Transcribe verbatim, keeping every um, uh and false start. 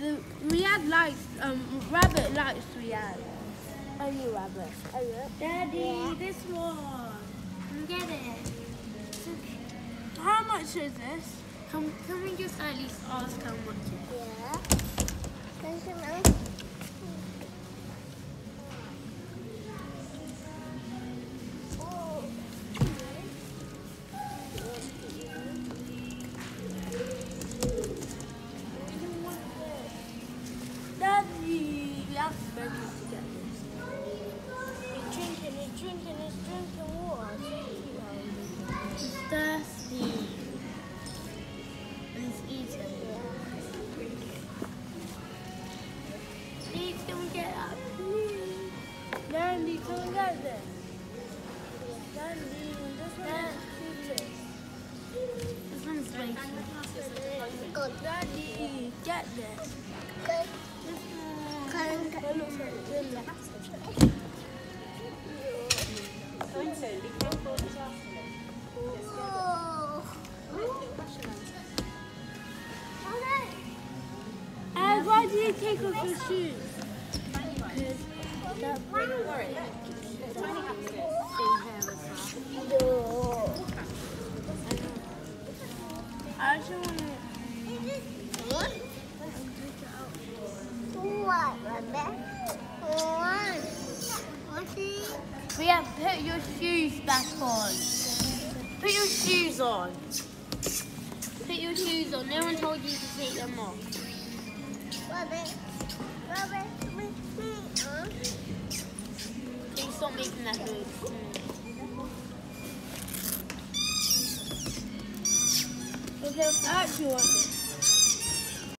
The Riyadh likes, um, Rabbit likes Riyadh. Only Rabbit. Daddy, Yeah. this one. Get it. How much is this? Can, can we just at least ask how much it is? Yeah. Can you know? Daddy, we have to beg you to get this. He's drinking, he's drinking, he's drinking water. He's thirsty. And he's eating. Please, can we get up? Dandy, come and get this. Dandy, this one is cute. This one's way Good. Daddy, get this. Good. It looks like Villa. Oh. And why do you take off your shoes? Because that I just want to. What, Rebecca? What? What's it? We have to put your shoes back on. Put your shoes on. Put your shoes on. No one told you to take them off. Robert. Robert, me, me, huh? Please stop making that noise. Okay, I actually want this.